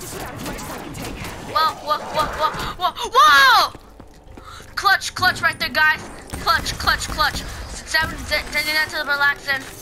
Whoa, whoa, whoa, whoa, whoa, whoa! Clutch right there, guys. Clutch. 7, sending that to the relaxing.